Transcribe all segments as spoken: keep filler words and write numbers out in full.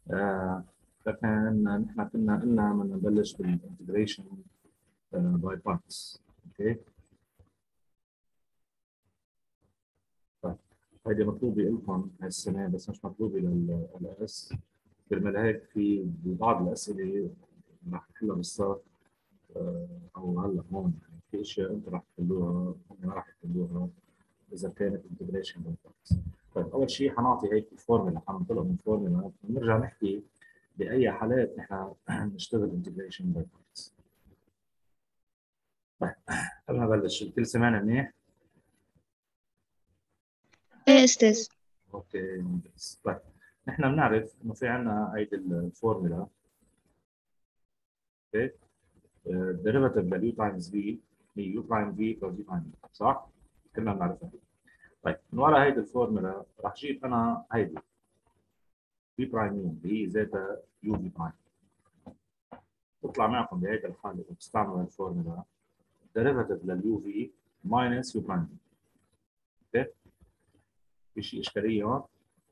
آه فكان نحن كنا قلنا بدنا نبلش بالانتجريشن باي بارتس. اوكي طيب هيدي مطلوبه لكم هالسنه بس مش مطلوبه للاس. كرمال هيك في بعض الاسئله رح نحلها بالصف او هلا هون، يعني في اشياء انتم رح تحلوها هم ما رح يحلوها اذا كانت انتجريشن باي بارتس. طيب اول شيء حنعطي هيك الفورمولا، حننطلق من الفورمولا ونرجع نحكي باي حالات نحن نشتغل انتجريشن باي بارتس. طيب قبل ما نبلش الكل سمعنا منيح؟ ايه استاذ. اوكي ممتاز. طيب نحن بنعرف انه في عندنا هيدي الفورمولا. اوكي الديريفاتيف لليو تايمز في هي يو برايم في بلس يو برايم في، صح؟ كلنا بنعرفها. طيب من وراء هيدي الفورمولا رح جيب انا هيدي في برايم يو اللي هي ذاتها يو في برايم. بطلع معكم بهيدي الحاله اذا بتستعملوا الفورمولا ديريفاتيف لليو في ماينس يو برايم. اوكي في شيء اشكاليه هون؟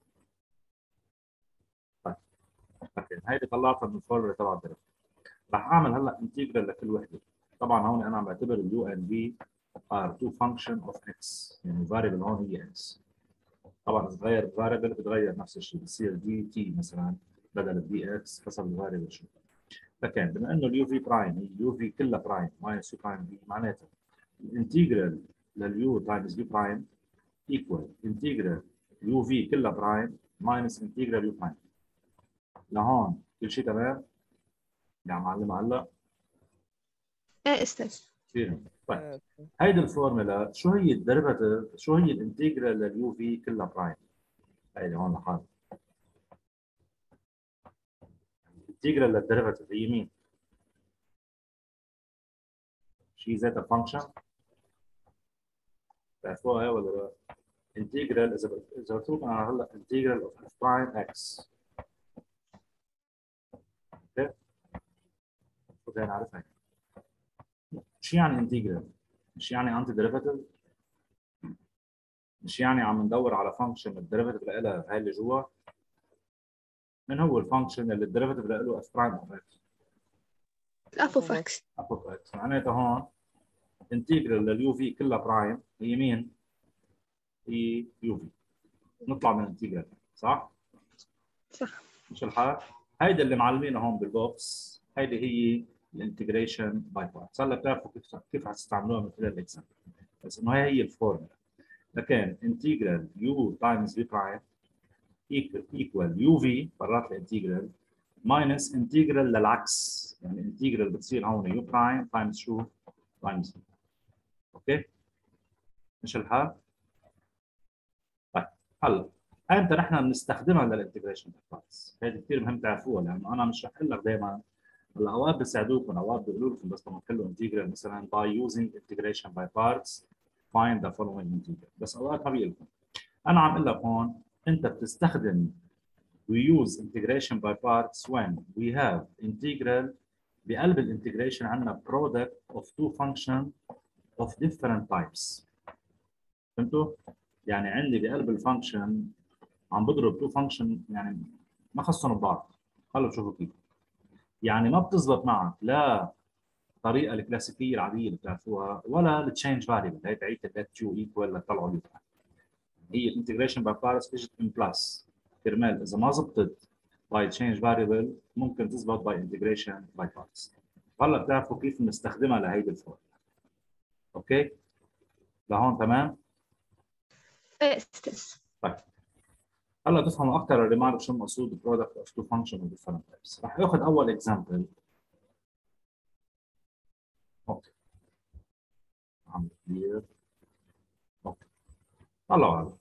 طيب اوكي هيدي طلعتها من الفورمولا تبع الديريفاتيف. رح اعمل هلا انتجرال لكل وحده. طبعا هون انا عم بعتبر اليو ان في ار تو فانكشن اوف اكس، يعني الفاريبل هون هي اكس. طبعا اذا تغير الفاريبل بتغير نفس الشيء، بتصير دي تي مثلا بدل الدي اكس حسب الفاريبل شو. فكان بما انه اليو في برايم هي يو في كلها برايم ماينس يو برايم في، معناتها الانتجرال لليو تايمز يو برايم ايكوال انتجرال يو في كلها برايم ماينس انتجرال يو برايم. لهون كل شيء تمام؟ يا معلم هلا؟ ايه استاذ. كثير طيب. هيدي الفورمولا شو هي الديريفاتيف، شو هي الانتجرال لليو في كلها برايم؟ هيدي هون لحالها. الانتجرال للديريفاتيف هي مين؟ شيء ذات الفانكشن تعرفوها ولا لا؟ انتجرال اذا اذا قلت لكم انا هلا انتجرال اوف اف برايم اكس. اوكي؟ المفروض نعرفها. شو يعني انتجرال؟ مش يعني انتي ديريفاتيف؟ مش يعني عم ندور على فانكشن الديريفاتيف لها هاي اللي جوا؟ من هو الفانكشن اللي الديريفاتيف له اف برايم اوف اكس؟ اف اوف اكس. اف اوف اكس. معناتها هون انتجرال لليو في كلها برايم هي مين؟ هي يو في. نطلع من الانتجرال صح؟ صح. مش الحال؟ هيدي اللي معلمينها هون بالبوكس، هيدي هي الانتجريشن باي بارتس. هلا بتعرفوا كيف كيف حتستعملوها من خلال الاكزامبل. بس انه هي هي الفورمولا. لكن انتجرال يو تايمز في برايم ايكوال يو في برات الانتجرال ماينس انتجرال للعكس، يعني انتجرال بتصير هون يو برايم تايمز شو؟ تايمز في. اوكي؟ مش الحال؟ طيب هلا امتى نحن بنستخدمها للانتجريشن باي بارتس؟ هذه كثير مهم تعرفوها لانه انا مش رح اقول لك دائما. هلا اوقات بيساعدوكم، اوقات بيقولوا لكم بس لما تحلوا انتجرال مثلا by using integration by parts find the following integral، بس اوقات ما بيقول لكم. انا عم اقول لك هون انت بتستخدم we use integration by parts when we have integral بقلب الانتجريشن عندنا product of two function of different types. فهمتوا؟ يعني عندي بقلب الفانكشن عم بضرب تو فانكشن يعني ما خصهم ببعض. خلوا تشوفوا كيف. يعني ما بتزبط معك لا الطريقه الكلاسيكيه العاديه اللي بتعرفوها ولا التشينج فاريبل، هي تاعيت الليت يو ايكوال لطلعوا لي. هي الانتجريشن باي بارتس اجت ان بلس كرمال اذا ما زبطت باي تشينج فاريبل ممكن تزبط باي انتجريشن باي بارتس. هلا بتعرفوا كيف بنستخدمها لهيدي الفورم. اوكي؟ لهون تمام؟ ايه استاذ. طيب هلا تفهموا اكثر الريمارك شو المقصود برودكت اوف تو فانكشن اوف ديفرنت تايبس. رح اخذ اول اكزامبل. اوكي عم كلير. اوكي طلعوا هذا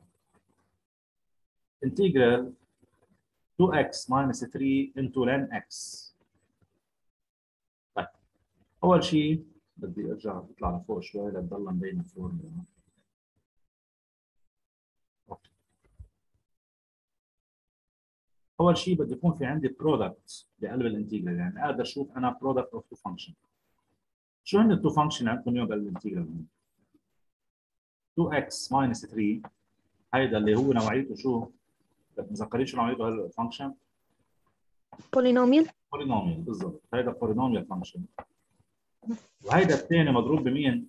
انتجرال تو اكس minus ثري into ln x. طيب اول شيء بدي ارجع اطلع لفوق شوي لتضل مبينه الفورمولا. اوكي اول شيء بده يكون في عندي برودكت بقلب الانتجرال، يعني اقدر اشوف انا برودكت اوف تو فانكشن. شو هن التو فانكشن عندكم اليوم بقلب الانتجرال؟ تو اكس minus ثري هيدا اللي هو نوعيته شو؟ متذكرين شو نوعيته هالفانكشن؟ بولينوميال. بولينوميال بالضبط، هيدا بولينوميال فانكشن. وهيدا الثاني مضروب بمين؟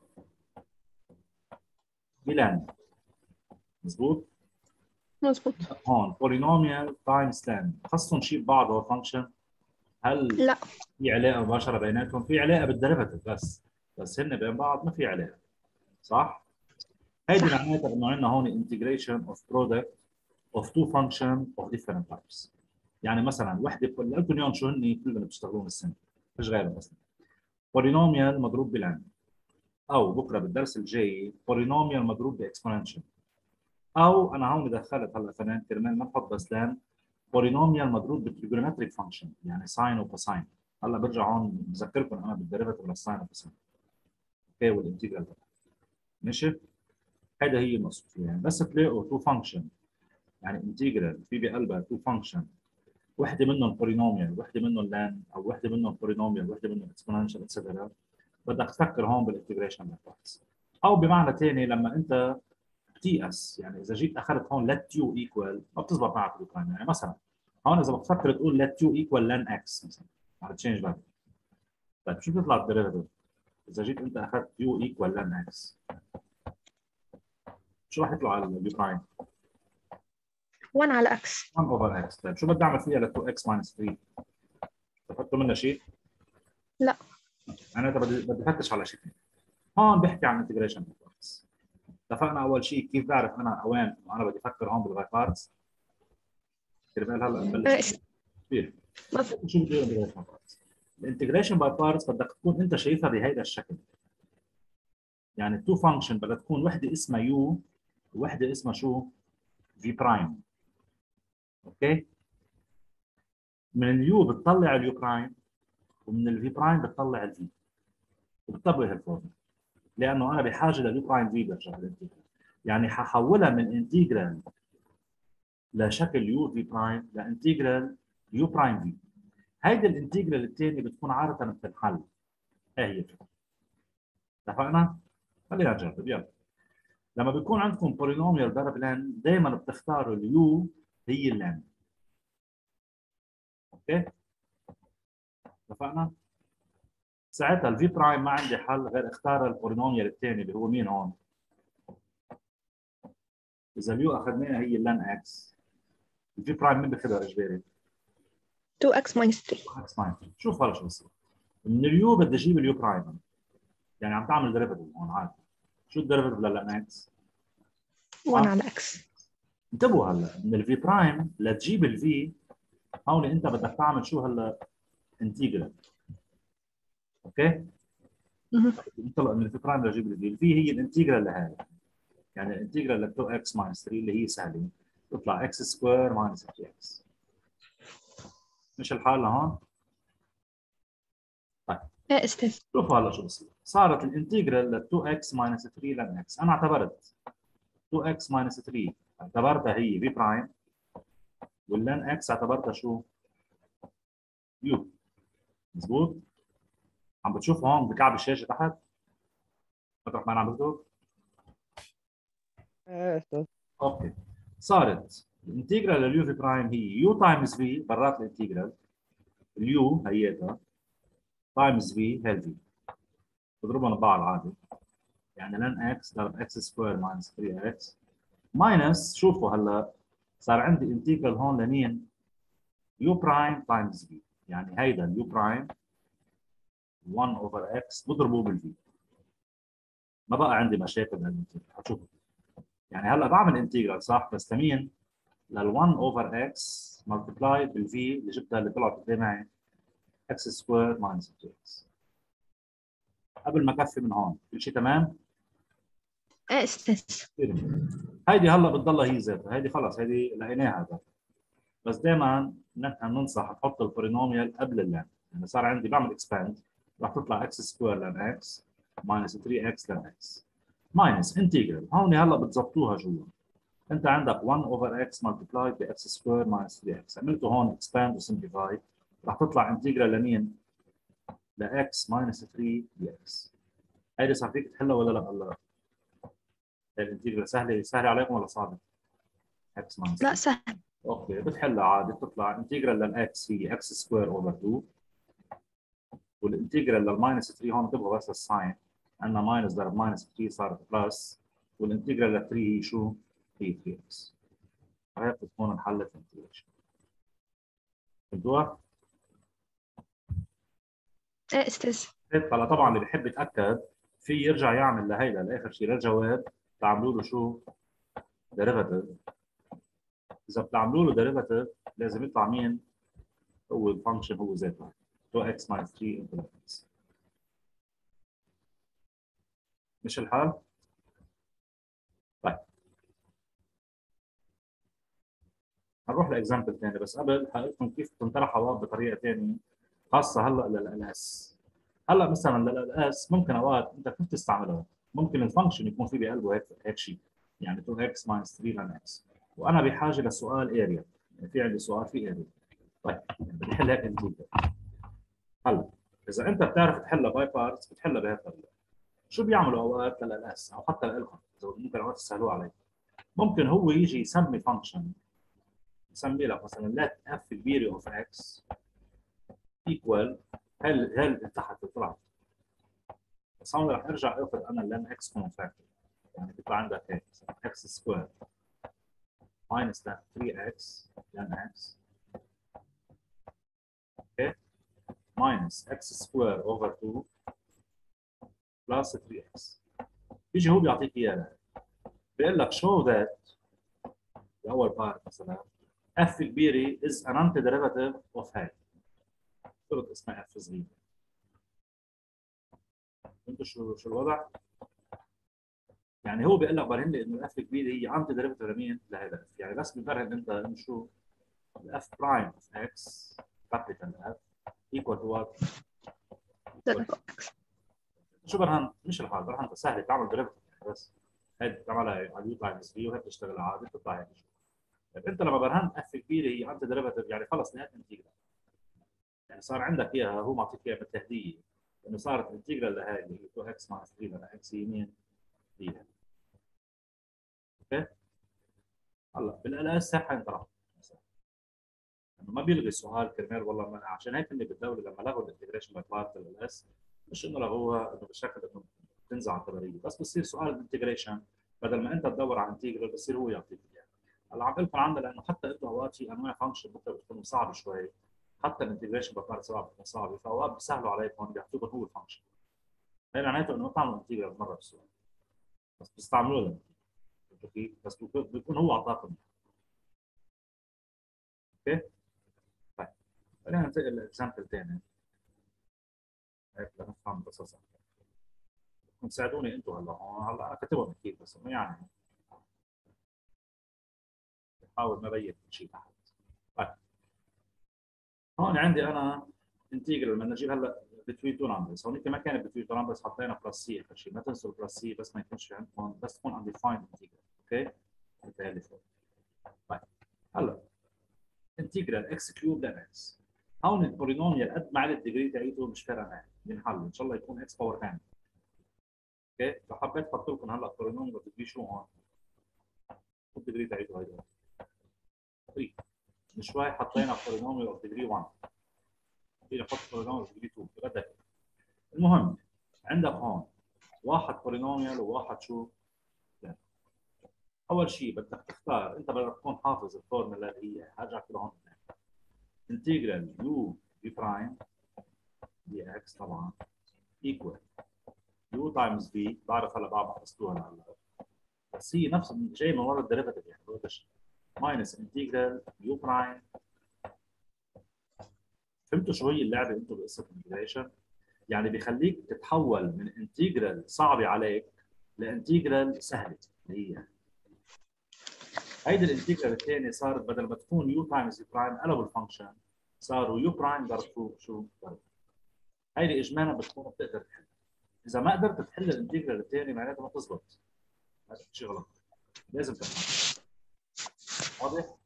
بلان. مضبوط؟ مظبوط. هون بولينوميال تايمز لان، خصهم شيء ببعض هو فانكشن. هل لا. في علاقه مباشره بيناتهم؟ في علاقه بالديريفاتيف بس، بس هن بين بعض ما في علاقه. صح؟ هيدي صح. معناتها انه عندنا هون integration of product of two function of different types. يعني مثلا وحده قلت لكم اليوم شو هن كلنا بتشتغلون السنه، مش غير بس بولينوميال مضروب بلان، او بكره بالدرس الجاي بولينوميال مضروب باكسبوننشال، او انا هون دخلت هلا كمان كرمال ما نحط بس لان بولينوميال مضروب بالتريجونومتريك فانكشن يعني ساين وكوساين. هلا برجع هون بذكركم انا بالديريفاتيف للساين وكوساين. اوكي والانتجرال. ماشي؟ هيدا هي المقصود فيها يعني، بس تلاقوا تو فانكشن يعني انتجرال في بقلبها تو فانكشن، وحده منهم بولينوميال وحده منهم لان، او وحده منهم بولينوميال وحده منهم اكسبوننشال اتسترا، بدك تفكر هون بالانتجريشن ميثودز. او بمعنى ثاني لما انت بتيأس، يعني اذا جيت اخذت هون let u equal ما بتزبط معك بالبرايم. يعني مثلا هون اذا بتفكر تقول let u equal ln x مثلا على تشينج فاليو، طيب شو بيطلع الديريفيتيف؟ اذا جيت انت اخذت u equal ln x شو راح يطلع على اليو برايم؟ واحد على اكس. واحد اوفر x. طيب شو بدي اعمل فيها ل تو اكس minus ثري؟ استفدتوا منها شيء؟ لا. انا بدي بدي افتش على شيء. هون بحكي عن انتجريشن ميثودز. اتفقنا اول شيء كيف بعرف انا اوين انا بدي افكر هون بالباي بارتس؟ كرمال هلا نبلش كثير. شو بدي انتجريشن باي بارتس؟ الانتجريشن باي بارتس بدك تكون انت شايفها بهيدا الشكل. يعني التو فانكشن بدها تكون وحده اسمها يو ووحده اسمها شو؟ في برايم. اوكي؟ من اليو بتطلع اليو برايم ومن الفي برايم بتطلع الفي. وبتطبق الفورمولا لانه انا بحاجه لليو برايم في برجع بالانتجرال. يعني ححولها من انتجرال لشكل يو في برايم لانتجرال يو برايم في. هيدي الانتجرال الثانيه بتكون عاده بتنحل. ايه هي الفكره؟ اتفقنا؟ خلينا نجرب يلا. لما بيكون عندكم بولينوميال ضرب لان دائما بتختاروا اليو هي اللان. اوكي؟ اتفقنا؟ ساعتها الفي برايم ما عندي حل غير اختار البولينوميال الثاني اللي هو مين هون؟ اذا اليو اخذناها هي اللان اكس، الفي برايم مين بياخذها اجباري؟ تو اكس minus ثري. اكس ماينس. شوف هلا شو بصير. من اليو بدي اجيب اليو برايم، يعني عم تعمل ديريفيتيف هون عادي. شو الديريفيتيف للان اكس؟ واحد على اكس. انتبهوا هلا من الفي برايم لتجيب الفي هون انت بدك تعمل شو هلا؟ انتجرال. اوكي؟ انطلق من الفي برايم لتجيب الفي، الفي هي الانتجرال لهي، يعني الانتجرال ل تو اكس minus ثري اللي هي سهله تطلع اكس سكوير minus ثري اكس. مش الحال لهون؟ طيب ايه استاذ. شوفوا هلا شو بصير. صارت الانتجرال ل تو اكس minus ثري لن اكس، انا اعتبرت تو اكس minus ثري اعتبرتها هي في برايم، واللن اكس اعتبرتها شو؟ يو. مضبوط؟ عم بتشوفوا هون بكعب الشاشه تحت؟ عبد الرحمن عم بكتب؟ ايه استاذ. اوكي. صارت الانتجرال لليو في برايم هي يو تايمز في برات الانتجرال، اليو هياتها تايمز في هي الفي، بضربهم ببعض عادي، يعني لن اكس ضرب اكس سكوير ماينس ثري اكس ماينس. شوفوا هلا صار عندي انتجرال هون لمين؟ يو برايم تايمز في، يعني هيدا اليو برايم واحد اوفر اكس بضربه بالفي. ما بقى عندي مشاكل بالانتجرال، حتشوفوا. يعني هلا بعمل انتجرال صح، بس لمين؟ لل واحد اوفر اكس ملتبلاي بالفي اللي جبتها اللي طلعت قدام معي اكس سكوير ماينس ثري اكس. قبل ما اكفي من هون كل شيء تمام؟ ايه استاذ. هيدي هلا بتضلها هي ذاتها، هيدي خلص هيدي لقيناها ذاتها. بس دائما نحن بننصح نحط البولينوميال قبل اللان، يعني صار عندي بعمل اكسباند راح تطلع اكس سكوير لان اكس ماينس ثري اكس لان اكس ماينس انتجرال. هون هلا بتظبطوها جوا. انت عندك واحد اوفر اكس ملتبلاي باكس سكوير ماينس ثري اكس، عملته هون اكسباند وسمبليفاي راح تطلع انتجرال لمين؟ لاكس ماينس ثري دي اكس. هيدي صار فيك تحلها ولا لا؟ هلا الانتجرال سهله سهله عليكم ولا صعبه؟ اكس ماينس لا ثري سهل. اوكي بتحلها عادي بتطلع انتجرال للاكس هي اكس سكوير اوفر اتنين، والانتجرال للماينس ثلاثة هون تبغى بس الساين، عندنا ماينس ضرب ماينس ثلاثة صارت بلس، والانتجرال ل ثلاثة هي شو؟ هي ثري اكس. هاي بتكون انحلت الانتجريشن. فهمتوها؟ ايه استاذ. هلا طبعا اللي بيحب يتاكد في يرجع يعمل لهيدا لاخر شيء للجواب تعملوا له شو؟ ديريفاتيف. اذا بتعملوا له ديريفاتيف لازم يطلع مين؟ هو الفانكشن هو ذاته تو اكس minus ثري into x. مش الحال؟ طيب هنروح لاكزامبل ثاني، بس قبل حقلكم كيف تنطرح اوقات بطريقه ثانيه خاصه هلا للاس. هلا مثلا للاس ممكن اوقات انت كيف تستعملها؟ ممكن الفانكشن يكون في بقلبه هيك هيك شيء، يعني تو اكس minus ثري لن x، وانا بحاجه لسؤال اريا، يعني في عندي سؤال في اريا. طيب بدي احل هيك انتجرال. هلا اذا انت بتعرف تحلها باي بارتس بتحلها بهيك الطريقه. شو بيعملوا اوقات للاس او حتى لإلهم اذا ممكن اوقات تسهلوها علي؟ ممكن هو يجي يسمي فانكشن، يسمي لك مثلا let f كبيره اوف x equal هل هل تحت طلعت، بس هون رح ارجع اخذ انا لان x كومن فاكتور، يعني بيطلع عندك هيك x سكوير minus ثري اكس لان x اوكي minus x سكوير over تو plus ثري اكس. بيجي هو بيعطيك اياها بيقول لك show that اول بارت مثلا f كبيره is an antiderivative of هاي، صرت اسمها f صغيره. فهمتوا شو شو الوضع؟ يعني هو بيقول لك برهن لي انه الاف كبيره هي انتي ديريفيتيف لمين؟ لهذا اف، يعني بس بفرق انت انه شو؟ الاف برايم اوف اكس كابيتال اف ايكوال تو وات؟ شو برهن؟ مش الحال برهن سهله تعمل ديريفيتيف يعني، بس هي بتعملها على يو تايمز في وهي بتشتغل عادي بتطلع هيك. طيب انت لما برهن اف كبيره هي انتي ديريفيتيف يعني خلص نهايه انتجرال، يعني صار عندك اياها هو معطيك اياها بالتهديد انه صارت انتجرال لهي اللي هي تو اكس ماينس ثري لنا اكس هي مين؟ هي. اوكي؟ هلا بالاس هيك حينطرح انه ما بيلغي السؤال كرمال والله ما عشان هيك اللي بالدوله لما لغوا الانتجريشن باي بارت للاس مش انه لغوها انه بشكل انه تنزع اعتباريه، بس بصير سؤال الانتجريشن بدل ما انت تدور على انتجرال بصير هو يعطيك اياه. هلا عم بقول لكم عنها لانه حتى انتم اوقات في انواع فانكشن ممكن بتكون صعبه شوي، حتى الانتجريشن باي بارت صعب بتكون صعبه، فاوقات بيسهلوا عليكم بيعطوكم هو الفانكشن. هي معناته انه ما تعملوا انتجرال مره بالسؤال، بس بتستعملوه كيف؟ بس بيكون هو اعطاكم. اوكي؟ طيب خلينا ننتقل لاكزامبل ثاني هيك لنفهم القصص اكثر. تساعدوني انتم هلا هون، هلا انا كاتبهم اكيد بس انه يعني بحاول ما ابين شيء تحت. طيب هون عندي انا انتجرال بدنا نجيب هلا بتوين تو نمبرز، هونيك ما كانت بتوين تو نمبرز حطينا بلس سي اخر شيء، ما تنسوا البلس سي بس ما يكونش عندكم بس تكون undefined انتجرال. اوكي؟ بالتالي فوق. طيب هلا انتجرال اكس كيوب لإكس، هون البولينوميال قد ما عدد الديجري تاعيته مش فارقه معي بنحل ان شاء الله يكون اكس باور ثاني. اوكي؟ فحبيت احط لكم هلا البولينوميال بدي شو هون؟ الديجري تاعيته هيدا ثري، من شوي حطينا بولينوميال اوف ديجري واحد، فينا نحط بولينوميال اوف ديجري اثنين بدك. المهم عندك هون واحد بولينوميال وواحد شو؟ لا. اول شيء بدك تختار، انت بدك تكون حافظ الفورمولا اللي هي هرجع لهون انتجرال يو بي برايم دي اكس طبعا ايكوال يو تايمز بي، بعرف هلا بعرف حفظتوها هلا بس هي نفس جاي من ورا الديريفاتيف يعني هو ماينس انتجرال يو برايم. فهمتوا شو هي اللعبه انتم بقصه الانتجريشن؟ يعني بيخليك تتحول من انتجرال صعبه عليك لانتجرال سهله اللي هي هيدي الانتجرال الثانيه صارت بدل ما تكون يو تايمز يو برايم قلبوا الفانكشن صاروا يو برايم ضرب شو شو ضرب. هيدي اجمالا بتكون بتقدر تحل. اذا ما قدرت تحل الانتجرال الثاني معناته ما تزبط، هذا شيء غلط لازم تفهم. واضح؟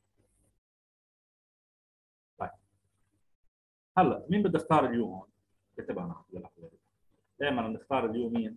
طيب هلا مين بدي اختار اليو هون؟ كتبها انا للحظه دائما بنختار اليو مين؟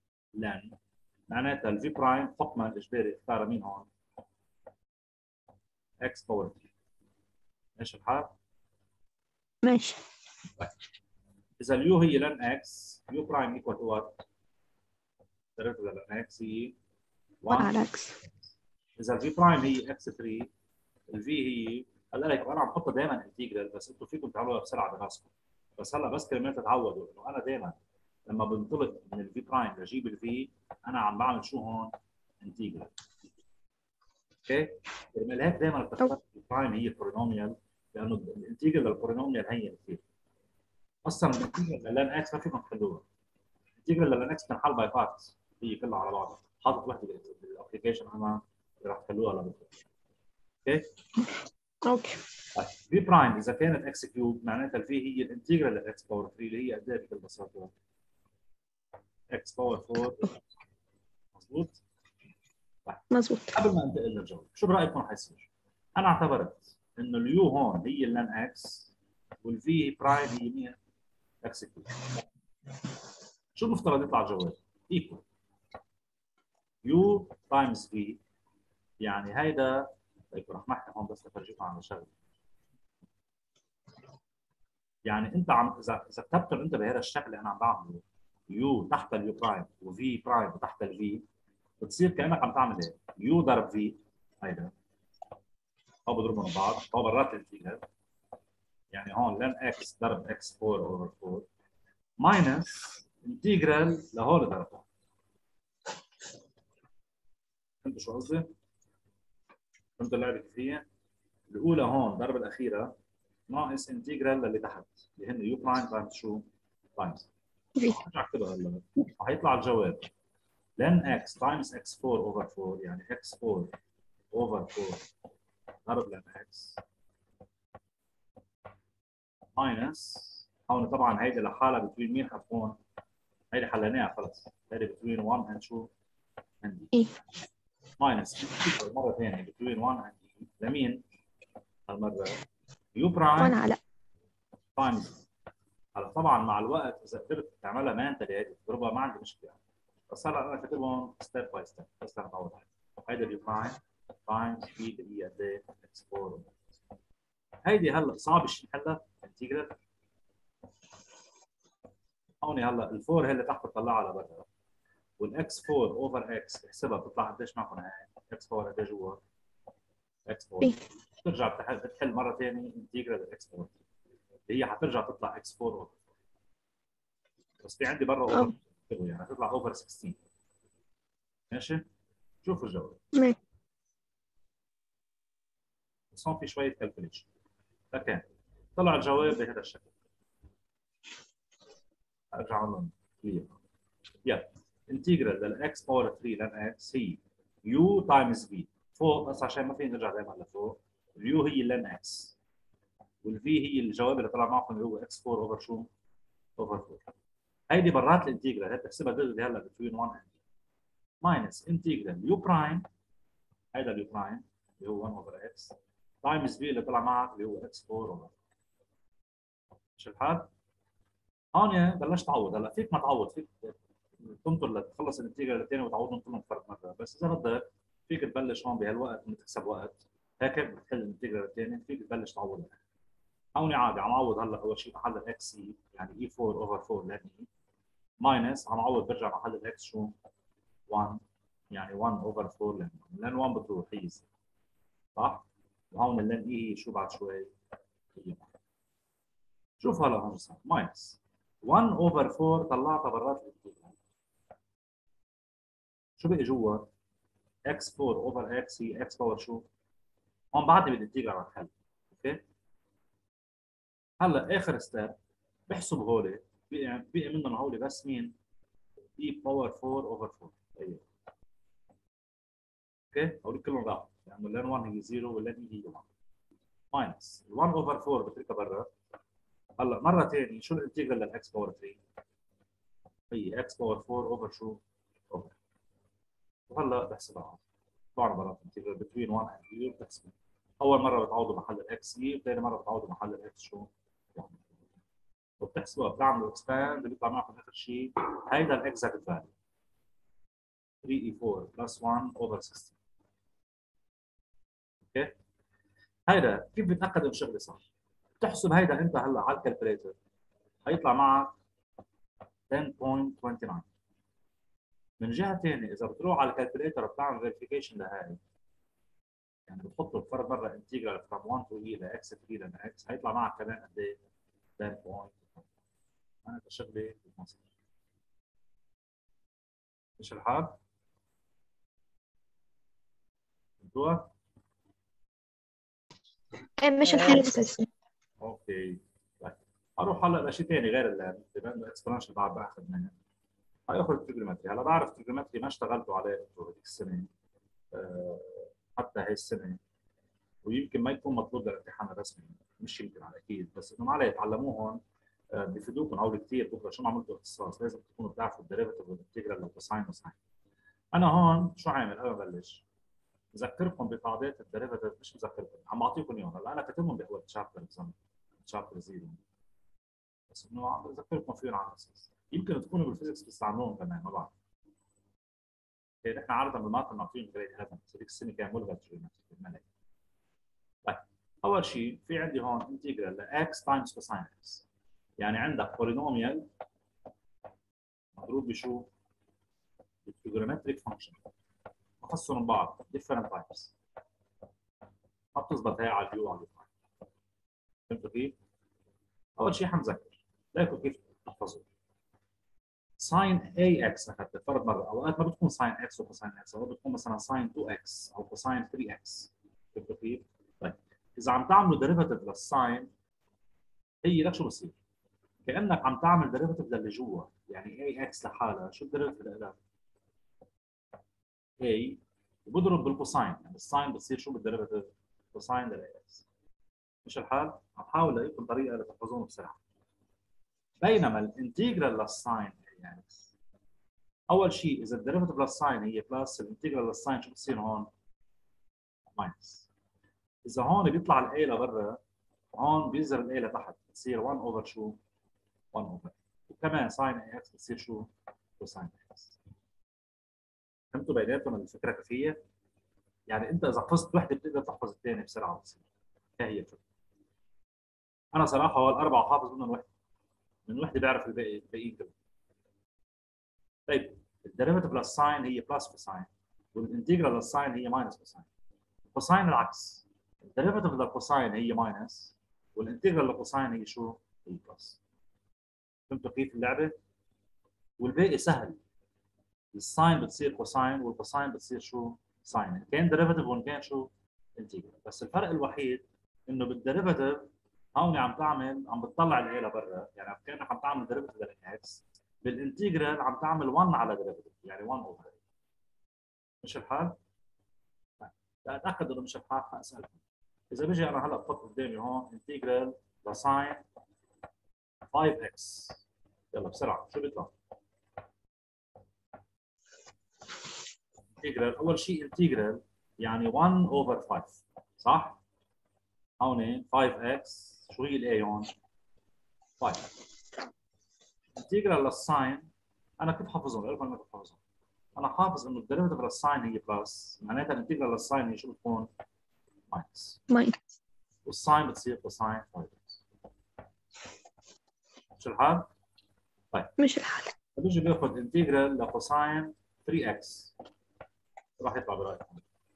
لان معناتها الفي برايم حكما الاجباري اختار مين هون؟ x باور ثري. ماشي الحال؟ ماشي. طيب اذا اليو هي لن اكس، يو برايم ايكوال تو وات؟ عرفت ولا لن اكس هي واحد واحد. على اكس. اذا الفي برايم هي اكس ثري، الفي هي هلا لك انا عم بحطها دائما انتجرال، بس انتم فيكم تعملوها بسرعه براسكم. بس هلا بس كرمال تتعودوا انه انا دائما لما بنطلق من الفي برايم لجيب الفي انا عم بعمل شو هون؟ انتجرال. اوكي؟ كرمال هيك دائما بتختار الفي برايم هي بولينوميال، لانه الانتجرال للبولينوميال هي كثير. اصلا الانتجرال للان اكس ما فيكم تحلوها. الانتجرال للان اكس بتنحل باي بارتس هي كلها على بعضها، حاطط وحده بالابلكيشن انا راح تحلوها لبكره. اوكي؟ اوكي. طيب في برايم اذا كانت اكس كيوب معناتها الفي هي الانتجرال للاكس باور ثري اللي هي قد ايه بكل بساطه؟ اكس باور فور. مضبوط؟ طيب مظبوط. قبل ما انتقل للجواب شو برايكم حيصير؟ انا اعتبرت انه اليو هون هي اللان اكس والفي برايم هي مين؟ اكس كيوب. شو المفترض يطلع الجواب؟ ايكوال يو تايمز في، يعني هيدا طيب رح نحكي هون بس لفرجيكم على شغله. يعني انت عم اذا اذا كتبت انت بهذا الشكل اللي انا عم بعمله يو تحت اليو برايم وفي برايم تحت الفي، بتصير كانك عم تعمل هيك يو ضرب في، هيدا او بضربهم بعض او برات الانتجرال، يعني هون لن اكس ضرب اكس فور اوفر فور ماينس انتجرال لهول ضربهم. فهمتوا شو قصدي؟ فهمتوا اللعبه كيف هي؟ الاولى هون ضرب الاخيره ناقص انتجرال للي تحت اللي هن يو برايم تايمز شو؟ تايمز. في ارجع اكتبها هلا حيطلع الجواب لن x times اكس فور over فور يعني اكس فور over فور ضرب لن x minus هون طبعا هيدي لحالها بتوين مين حتكون؟ هيدي حليناها خلص، هيدي بتوين واحد and شو؟ and d ايه minus مرة ثانية بتوين واحد and d لمين؟ هالمرة u وانا prime على times. هلا طبعا مع الوقت إذا قدرت تعملها مانتلي هيدي تضربها ما عندي مشكلة، بس هلا أنا كاتبهم ستيب باي ستيب بس لنتعود عليها. هيدا اليو برايم تايمز في اللي هي قد ايه؟ اكس فور. هيدي هلا صعب شيء نحلها انتجرال. هون هلا الفور هي اللي تحت بتطلعها لبرا، والاكس فور اوفر اكس احسبها بتطلع قديش معكم هاي؟ اكس فور قد ايه جوا؟ اكس فور. في بترجع بتحل, بتحل مره ثانيه انتجرال الاكس فور اللي هي حترجع تطلع اكس فور اوفر، بس في عندي برا اوفر اه يعني هتطلع اوفر ستة عشر. ماشي؟ شوفوا الجواب. ماشي. بس هون في شويه كالكوليشن. لكن طلع الجواب بهذا الشكل. ارجع لهم كلير. يلا انتجرال للاكس باور ثري لن اكس هي يو تايمز في فوق، بس عشان ما فينا نرجع دائما لفوق اليو هي لن اكس والفي هي الجواب اللي طلع معكم اللي هو اكس فور اوفر شو؟ اوفر فور. هيدي برات الانتجرال، هي بتحسبها دغري هلا بتوين واحد ماينس انتجرال يو برايم، هيدا اليو برايم اللي هو واحد اوفر اكس تايمز في اللي طلع معك اللي هو اكس فور اوفر. شو الحال؟ هون بلشت تعوض. هلا فيك ما تعوض، فيك تنطر لتخلص الانتجرال الثاني وتعوضهم كلهم فرق مره، بس اذا بدك فيك تبلش هون بهالوقت انك تكسب وقت، هيك هيك بتحل الانتجرال الثاني فيك تبلش تعوض. هون عادي عم اعوض هلا اول شيء محل الاكس اي يعني اي فور اوفر فور لان اي ماينس عم اعوض برجع محل الاكس شو؟ واحد يعني واحد اوفر فور لان لان واحد بتروح هي صح؟ وهون اللان اي هي شو بعد شوي؟ هي شوف هلا هون صار ماينس واحد اوفر فور طلعتها برات الانتجرال، شو بقي جوا؟ اكس فور اوفر اكس هي اكس باور شو؟ هون بعدني بالانتجرال عم حل. اوكي؟ هلا اخر ستيب بحسب هولي بقي بقي منهم هولي بس مين؟ اي باور فور اوفر فور. ايوه اوكي؟ هولي كلهم راحوا لانه اللان واحد هي صفر واللان اي هي واحد ماينس ال واحد اوفر فور بتركها برا. هلا مره ثانيه شو الانتجرال للاكس باور ثري؟ هي اكس باور فور اوفر شو؟ اوفر. وهلا بحسبها طبعا برا الانتجرال بتوين واحد اند اي بتحسبها. اول مره بتعوضوا محل الاكس اي وثاني مره بتعوضوا محل الاكس شو؟ واحد. وبتحسبوها بتعملوا اكسباند بيطلع معكم اخر شيء هيدا الاكزاكت فاليو ثري اي فور بلس واحد اوفر ستة عشر. اوكي؟ هيدا كيف بتاكد انه شغلي صح؟ بتحسب هيدا انت هلا على الكالكوليتر هيطلع معك عشرة فاصلة تسعة وعشرين. من جهه ثانيه اذا بتروح على الكالكوليتر بتعمل فيريفيكيشن لهي، يعني بتحط بفرض مره انتجرال from واحد to e ل x ثلاثة ل x هيطلع معك كمان قد ايه؟ عشرة فاصلة تسعة. انا كشغلي بالمصري مش الحال؟ فهمتوها؟ إيه مش الحالة الأساسية. اوكي طيب اروح هلا لشيء ثاني غير اللام بما انه اكسبرانشال بعد باخذ منه. هياخذ التريجومتري. هلا بعرف التريجومتري ما اشتغلتوا عليه انتم هذيك السنه أه حتى هي السنه، ويمكن ما يكون مطلوب للامتحان الرسمي، مش يمكن على اكيد، بس انه ما عليه تعلموهم أه بفيدوكم عود كثير بكره شو ما عملتوا اختصاص لازم تكونوا بتعرفوا الديريفيتيف والانتجرال والكوساين وساين. انا هون شو عامل قبل ما ببلش؟ بذكركم بقاعدات الديريفيتيف، مش بذكركم عم بعطيكم اياهم. هلا انا كاتبهم باول تشابتر تشابتر زيرو، بس انه عم بذكركم فيهم على اساس يمكن تكونوا بالفيزيكس بتستعملوهم كمان ما بعرف. يعني نحن عاده بالماث بنعطيهم جريد إحدى عشر بس هذيك السنه كان ملغى الجيومتري بالملك. طيب اول شيء في عندي هون انتجرال لاكس تايمز كوساين اكس، يعني عندك بولينوميال مضروب بشو؟ بالتريجونومتريك فانكشن بخصهم من بعض ديفرنت تايبس، ما بتزبط هي على اليو وعلى اليو. فهمتوا كيف؟ اول شيء حنذكر ليكوا كيف تحفظوا ساين اي اكس اخذت فرض مره، اوقات ما بتكون ساين اكس وكوساين اكس، اوقات بتكون مثلا ساين اثنين اكس او كوساين ثلاثة اكس. فهمتوا كيف؟ طيب اذا عم تعملوا ديريفيتيف للساين هي لك شو بصير؟ كانك عم تعمل ديريفيتيف للي جوا، يعني اي اكس لحالها شو الديريفيتيف لها؟ اي وبضرب بالكوساين، يعني الساين بتصير شو بالديريفيتيف؟ كوساين للاي اكس. مش الحال؟ عم حاول الاقي لكم طريقه لتحفظوهم بسرعه. بينما الانتجرال للساين يعني اول شيء اذا الديريفيتيف للساين هي بلس الانتجرال للساين شو بتصير هون؟ ماينس. اذا هون بيطلع الاي لبرا هون بينزل الاي لتحت بتصير واحد اوفر شو؟ واحد اوفر. وكمان ساين اي اكس بتصير شو؟ كوساين اكس. فهمتوا بيناتهم الفكره كيفيه؟ يعني انت اذا حفظت وحده بتقدر تحفظ الثانيه بسرعه بتصير. هي الفكره. انا صراحه هو الاربعه حافظ منهم وحده، من وحده بعرف الباقي الباقيين كلهم. طيب الديريفيتيف للساين هي بلس كوساين والانتجرال للساين هي ماينس كوساين. كوساين العكس، الديريفيتيف للكوساين هي ماينس والانتجرال للكوساين هي شو؟ هي بلس. فهمتوا كيف اللعبه؟ والباقي سهل، الساين بتصير كوساين والكوساين بتصير شو؟ ساين، ان كان ديريفيتيف وان كان شو؟ انتجرال. بس الفرق الوحيد انه بالديريفيتيف هون عم تعمل عم بتطلع الاي لبرا، يعني كانك عم تعمل ديريفيتيف للاكس، بالانتجرال عم تعمل واحد على ديريفيتيف يعني واحد اوفر. مش الحال؟ لاتاكد انه مش الحال حاسالكم. اذا بيجي انا هلا بحط قدامي هون انتجرال لساين خمسة اكس، يلا بسرعه شو بيطلع؟ انتجرال اول شيء انتجرال يعني واحد اوفر خمسة صح؟ هون خمسة اكس شو هي الاي هون؟ خمسة. انتجرال للساين انا كيف حافظهم؟ لكم انا كيف حافظهم؟ انا حافظ انه الديريفيتيف للساين هي بلس، معناتها الانتجرال للساين هي شو بتكون؟ ماينس. ماينس. والساين بتصير كوساين خمسة اكس. شو الحال؟ طيب مش الحالة. بيجي بياخذ انتجرال لكوساين ثلاثة اكس راح يطلع برايكم؟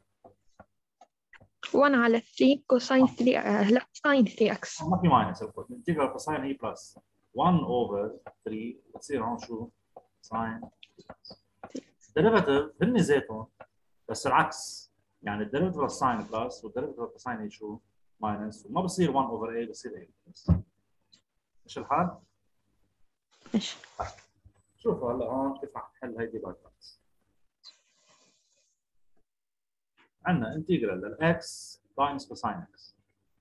واحد على ثلاثة كوساين ثلاثة آه لا ساين ثلاثة اكس. ما في ماينس، الانتجرال كوساين هي بلس واحد اوفر ثلاثة بتصير هون شو؟ ساين. ديريفيتيف هن ذاتهم بس العكس، يعني الديريفيتيف للساين بلس والديريفيتيف للكوساين هي شو؟ ماينس، وما بصير واحد اوفر اي بصير اي بس. مش الحال؟ ماشي. طيب شوفوا هلا هون كيف رح نحل هيدي باي بارتس. عندنا انتجرال للاكس تايمز كوساين اكس.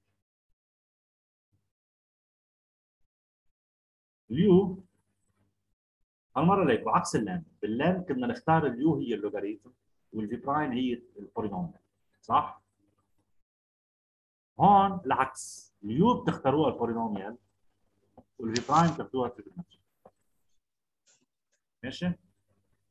اليو هالمره ليك وعكس اللام، باللام كنا نختار اليو هي اللوغاريتم والفي برايم هي البولينوميال صح؟ هون العكس، اليو بتختاروها البولينوميال والفي برايم بتاخذوها التريجونومتري. ماشي؟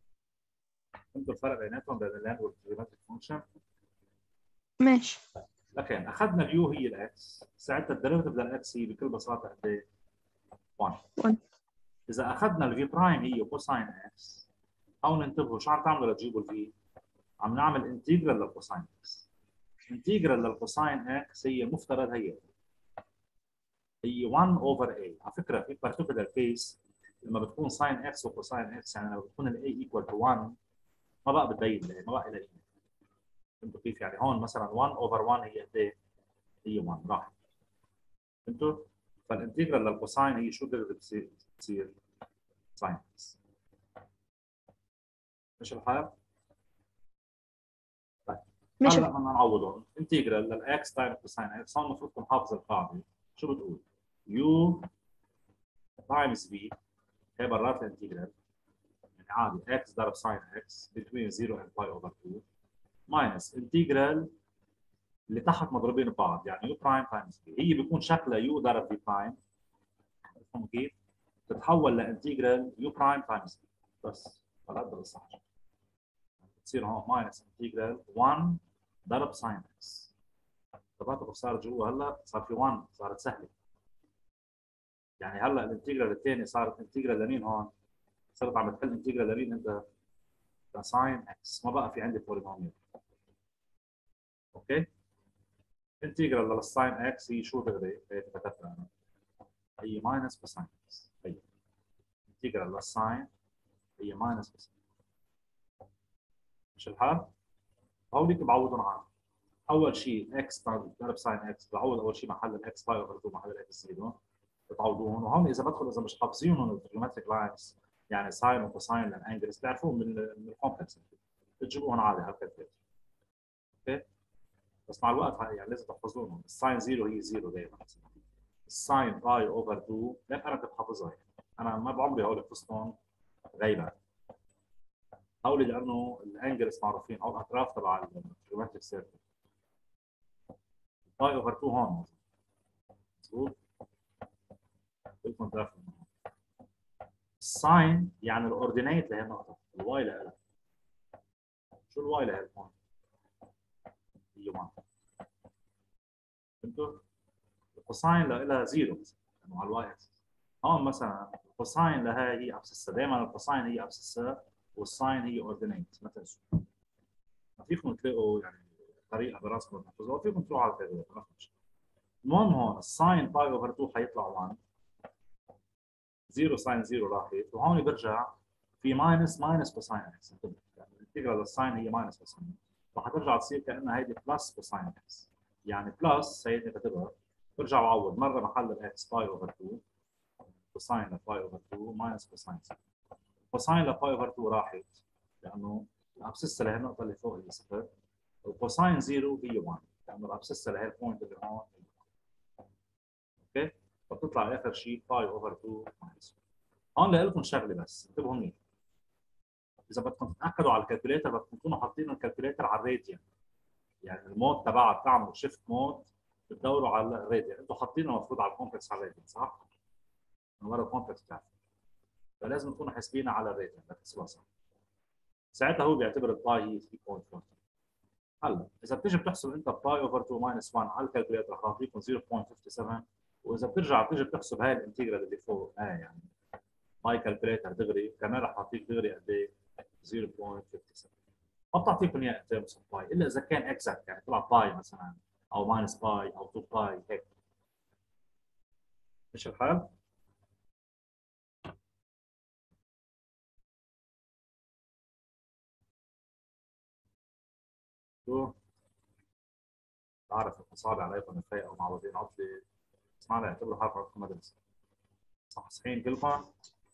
فهمتوا الفرق بيناتهم بين اللام والتريجونومتريك فانكشن؟ ماشي. لكن اخذنا اليو هي الاكس، ساعتها الديريفيتيف للاكس هي بكل بساطه قد ايه؟ واحد. واحد. اذا اخذنا الفي برايم هي كوساين اكس، هون انتبهوا شو عم تعملوا لتجيبوا الفي؟ عم نعمل انتجرال للكوساين اكس. انتجرال للكوساين اكس هي مفترض هي هي واحد اوفر اي. على فكره في بارتيكولار كيس لما بتكون ساين اكس وكوساين اكس، يعني لما بتكون الاي ايكوال تو واحد ما بقى بتبين ليه، ما بقى لها قيمه. فهمتوا كيف؟ يعني هون مثلا واحد اوفر واحد هي قد ايه؟ هي واحد راح. فهمتوا؟ فالانتجرال للكوساين هي شو بدها تصير؟ تصير ساين اكس. مش الحال؟ طيب ماشي. هلا بدنا نعوضهم. انتجرال للاكس تايم كوساين اكس، هون المفروض تكون حافظ القاعده. شو بتقول؟ يو تايمز في هي برات الانتجرال، يعني عادي x ضرب ساين x between zero and pi over two minus انتجرال اللي تحت مضروبين ببعض، يعني u prime times v، هي بيكون شكلها u ضرب v prime، بتفهموا كيف؟ تتحول لانتجرال u prime times v بس. هلا هذا الصح. بتصير هون minus انتجرال واحد ضرب ساين x. تبعتوا صار جوا هلا صار في واحد، صارت سهله. يعني هلا الانتجرال الثاني صارت انتجرال لمين هون؟ صرت عم تحل انتجرال لمين انت؟ لساين اكس، ما بقى في عندي بولينوميال. اوكي؟ انتجرال للساين اكس هي شو دغري؟ هيك كتبتها انا. هي ماينس كوساين اكس. هي انتجرال للساين هي ماينس كوساين. مش الحال؟ هوليك بعوضهم عنها. اول شيء اكس ضرب ساين اكس، بعوض اول شيء محل الاكس باي اوفر اتنين محل الاكس زيرو، بتعوضوهم. وهون اذا بدخل اذا مش حافظينهم التريجومتريك لاينز، يعني ساين وكوساين للانجلز بتعرفوهم من من الكومبلكس، بتجيبوهم عادي على الكالكوليتر. اوكي؟ بس مع الوقت يعني لازم تحفظوهم. الساين زيرو هي زيرو دائما. الساين باي اوفر اتنين ليك انا كنت حافظها يعني. انا ما بعمري هول حفظتهم غيبا. هول لانه الانجلز معروفين، هول الاطراف تبع الجيومتريك سيركل. باي اوفر اتنين هون مضبوط؟ بدكم تعرفوا الساين يعني الاوردينيت لهي النقطه، الواي لها. شو الواي لهي البوينت؟ هي واحد. فهمتوا؟ الكوساين لها زيرو مثلا على الواي اكسس. هون مثلا الكوساين لها هي ابسسها، دائما الكوساين هي ابسسها والساين هي اوردينيت، ما تنسوا. ما فيكم تلاقوا يعني طريقه براسكم تحفظوها، فيكم تروحوا على الكالكوليتر ما في مشكله. المهم هون الساين باي اوفر اتنين حيطلع واحد، زيرو ساين زيرو راحت، وهون برجع في ماينس ماينس كوساين اكس. يعني الانتجرال للساين هي ماينس كوساين، فحترجع تصير كانها هيدي بلس كوساين اكس. يعني بلس هيدي كتبها، برجع بعوض مره محل الاكس باي اوفر اتنين كوساين لباي اوفر اتنين ماينس كوساين صفر. كوساين لباي اوفر اتنين راحت لانه الابسسه لهي النقطه اللي فوق هي صفر، وكوساين زيرو هي واحد لانه الابسسه لهي البوينت اللي هون. اوكي؟ فبتطلع اخر شيء باي اوفر اتنين ماينس. هون لكم شغله بس انتبهوا منيح. اذا بدكم تتاكدوا على الكالكوليتر بدكم تكونوا حاطين الكالكوليتر على الراديان، يعني المود تبعها بتعملوا شيفت مود بتدوروا على الراديان، انتم حاطينه المفروض على الكومبلكس على الراديان صح؟ من ورا الكومبلكس بتاعته، فلازم تكونوا حاسبينها على الراديان لتحسبوها صح. ساعتها هو بيعتبر الباي هي ثلاثة فاصلة أربعة. هلا اذا بتيجي بتحسب انت باي اوفر اتنين ماينس واحد على الكالكوليتر رح يعطيكم صفر فاصلة خمسة سبعة، واذا بترجع بتيجي بتحسب هاي الانتجرال اللي فوق هاي يعني باي كالكوليتر دغري كمان رح يعطيك دغري قد ايه؟ صفر فاصلة خمسة سبعة. ما بتعطيكم اياه ان ترمز اوف باي الا اذا كان اكزاكت، يعني طلع باي مثلا او ماينس باي او اتنين باي هيك. مش الحال؟ شو؟ بعرف الاصابع عليكم الفايقه ومعوضين عطلي، اسمعنا اعتبروا حالكم عندكم مدرسه. صح صحيين كلكم؟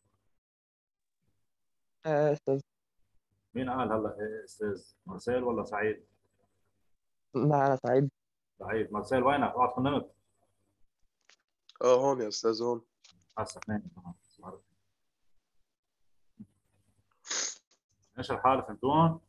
آه، أستاذ. مين قال هلا ايه استاذ؟ مرسال ولا سعيد؟ لا، أنا سعيد. سعيد. مرسال وينك؟ اوعى نمت. اه هون يا استاذ هون. هسه اثنين تمام. ايش الحال فهمتون؟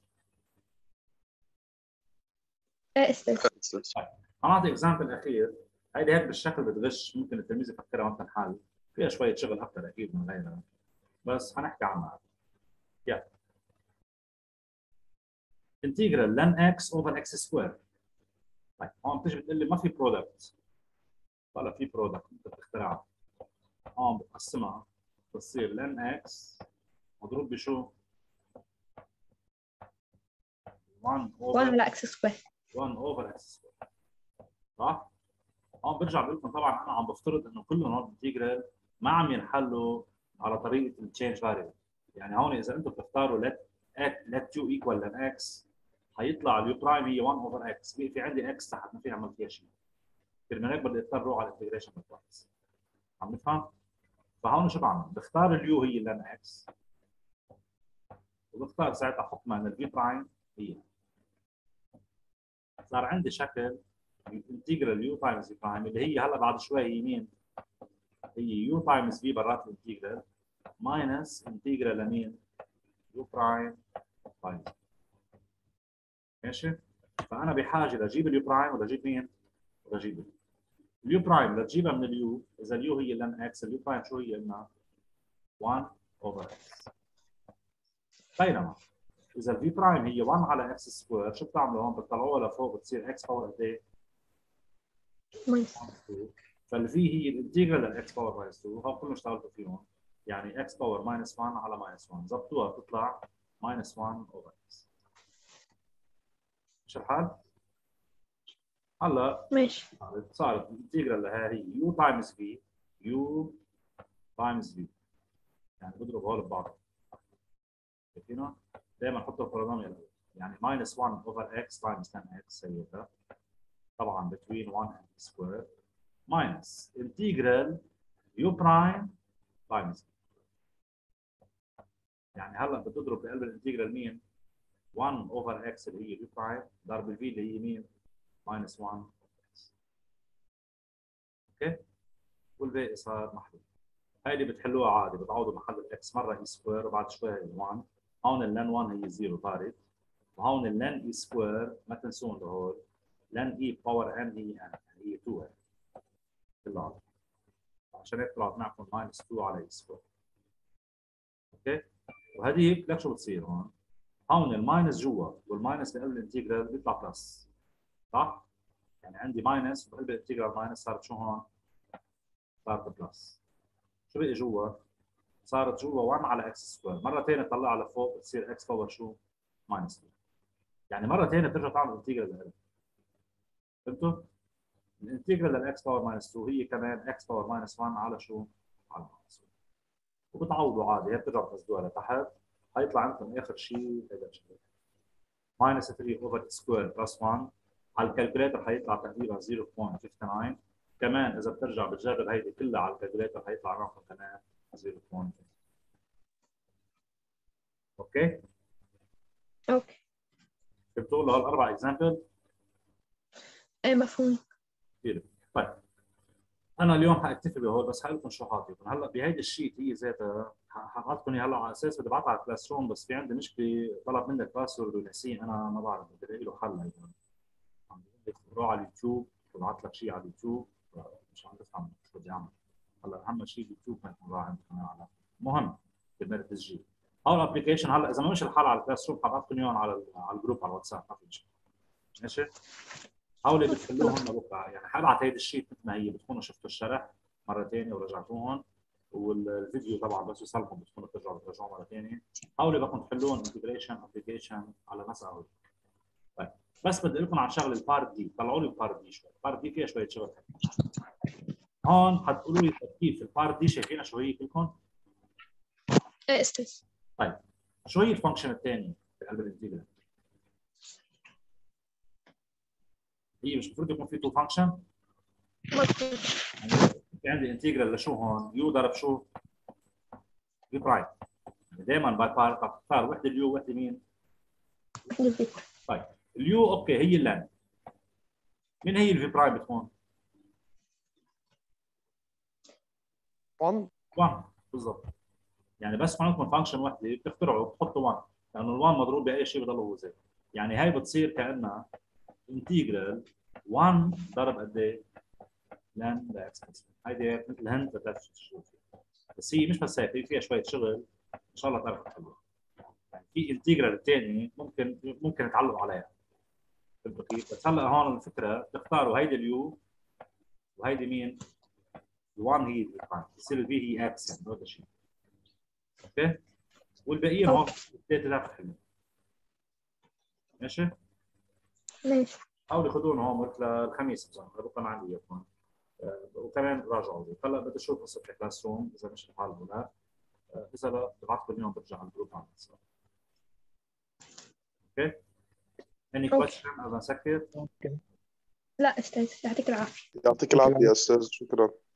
ايه استاذ. استاذ طيب انا اعطي اكزامبل اخير. هيدي هيك بالشكل بتغش، ممكن التلميذ يفكرها وانت الحل، فيها شويه شغل اكثر اكيد من غيرها، بس حنحكي عنها. يلا انتجرال لن اكس اوفر اكس سكوير. طيب هون بتيجي بتقول لي ما في برودكت ولا في برودكت انت بتخترعها. هون بتقسمها بتصير لن اكس مضروب بشو؟ واحد واحد اوفر على اكس سكوير. واحد اوفر اكس سكوير. صح؟ هون برجع بقول لكم طبعا انا عم بفترض انه كلهم هون انتجرال ما عم ينحلوا على طريقه التشينج فاريبل. يعني هون اذا انتم بتختاروا let let u equal لن x حيطلع اليو برايم هي واحد اوفر اكس، في عندي اكس تحت ما في اعمل فيها شيء. كرمال هيك بدي اضطر اروح على الانتجريشن بالبوينتس. عم نفهم؟ فهون شو بعمل؟ بختار اليو هي لن اكس وبختار ساعتها حكما ان الفي برايم هي. صار عندي شكل الانتجرال يو تايمز في برايم اللي هي هلا بعد شوي هي مين؟ هي يو تايمز في برات الانتجرال ماينس انتجرال لمين؟ يو برايم تايمز. ماشي؟ فانا بحاجه لاجيب اليو برايم ولا اجيب مين؟ ولا اجيب اليو. اليو برايم لتجيبها من اليو، اذا اليو هي لن اكس، اليو برايم شو هي لنا؟ واحد اوفر اكس. بينما اذا الفي برايم هي واحد على اكس سكوير، شو بتعملوا هون؟ بتطلعوها لفوق بتصير اكس باور قد ايه؟ ماينس. فالفي هي الانتجرال للاكس باور ماينس اثنين، هون كلهم اشتغلتوا فيهم. يعني اكس باور ماينس واحد على ماينس واحد، ضبطوها بتطلع ماينس واحد اوفر اكس. مش الحال؟ هلا ماشي. صارت الانتجرال لها هي يو تايمز في يو تايمز في، يعني بضرب هول ببعض. شايفينه؟ دائما نحط البولينوميال يعني ماينس واحد اوفر اكس تايمز عشرة اكس سيبها طبعا between واحد and square minus integral u prime times. يعني هلا بتضرب بقلب الانتجرال مين؟ واحد اوفر اكس اللي هي u prime ضرب الفي اللي هي مين؟ minus واحد اكس. اوكي؟ والباقي صار محلول. هاي اللي بتحلوها عادي، بتعوضوا محل الاكس مره اي سكوير وبعد شوي هي واحد. هون اللن واحد هي صفر طارت، وهون اللن اي سكوير ما تنسون هول لن اي باور ان هي ان هي اثنين كلها، عشان هيك طلعت معكم ماينس اثنين على اي سكوير. اوكي؟ وهذه لك شو بتصير هون؟ هون الماينس جوا والماينس بقلب الانتجرال بيطلع بلس. صح؟ يعني عندي ماينس وبقلب الانتجرال ماينس صارت شو هون؟ صارت بلس. شو بقي جوا؟ صارت جوا واحد على اكس سكوير، مره ثانيه طلعها لفوق بتصير اكس باور شو؟ ماينس اثنين. يعني مره ثانيه بترجع تعمل انتجرال لها. فهمتوا؟ الانتجرال للاكس باور ماينس اثنين هي كمان اكس باور ماينس واحد على شو؟ على ماينس واحد. وبتعوضوا عادي، هي بترجعوا تنزلوها لتحت، حيطلع عندكم اخر شيء هذا الشيء ماينس ثلاثة اوفر سكوير بلس واحد. على الكالكوليتر حيطلع تقريبا صفر فاصلة تسعة تسعة. كمان اذا بترجع بتجرب هيدي كلها على الكالكوليتر حيطلع رقم كمان صفر فاصلة تسعة. اوكي؟ اوكي. فهمتوا له هالاربع اكزامبل؟ ايه مفهوم. كثير. طيب انا اليوم حاكتفي بهول، بس حقول لكم شو حاطيكم هلا بهيدي الشيت. هي ذاتها حاطكم اياها هلا على اساس بدي ابعثها على الكلاس روم، بس في عندي مشكله طلب منك باسورد ونسيه، انا ما بعرف بدي الاقي له حل. هيدا عم بيقول لي روح على اليوتيوب وبعث لك شيء على اليوتيوب، مش عم بفهم شو بدي اعمل. هلا اهم شيء اليوتيوب ما يكون راح عندي كمان على مهم بالنسبه التسجيل. هول الابلكيشن هلا اذا ما مش الحل على الكلاس روم حبعث لكم اياهم على على الجروب على الواتساب، ما في مشكله. ماشي؟ حاولوا بتحلوهم لبكره، يعني حبعت هيدي الشيت مثل ما هي، بتكونوا شفتوا الشرح مره ثانيه ورجعتوهم، والفيديو طبعا بس يوصلكم بتكونوا بترجعوا بترجعوه مره ثانيه. حاولوا بدكم تحلوهم انتجريشن ابلكيشن على مسألة. طيب بس بدي لكم عن شغله البارت دي، طلعوا لي البارت دي شوي، البارت دي فيها شويه شغل. هون حتقولوا لي كيف البارت دي شايفينها شو هي كلكم؟ ايه استاذ. طيب شو هي الفانكشن الثانيه في قلب الانتجرال؟ هي مش المفروض يكون في تو فانكشن؟ مفهوم. في عندي انتجرال لشو هون؟ يو ضرب شو؟ يو برايم. دائما باي بارت بختار وحده اليو وحده مين؟ طيب اليو اوكي هي اللان. مين هي الفي برايم بتكون؟ واحد. واحد بالضبط. يعني بس عندكم فانكشن وحده بتخترعوا بتحطوا واحد، لانه ال1 مضروب باي شيء بضل هو زي. يعني هاي بتصير كانها انتجرال واحد ضرب قد ايه؟ لان لاكس. هيدي مثل هند بتعرف تشوف، بس هي مش بس هيك، فيها شويه شغل ان شاء الله تعرفوا تحلوها. يعني في انتجرال الثاني ممكن ممكن تعلقوا عليها. بالدقيق. بس هلا هون الفكره تختاروا هيدي اليو وهيدي مين؟ ال1 هي اللي بتصير البي هي اكس يعني هذا الشيء. اوكي؟ والباقيين هون الثلاثه تاعت حلو. ماشي؟ ماشي. حاولوا خذوهم هون مثل الخميس مثلا بكره ما عندي اياكم. وكمان راجعوا لي. هلا بدي اشوف الصبح كلاس روم اذا مش الحال ولا لا. اذا لا ببعث اليوم برجع على الجروب على الواتساب. اوكي؟ any أوكي. question قبل ما اسكر؟ لا أستاذ يعطيك العافية. يعطيك العافية يا أستاذ، شكرا.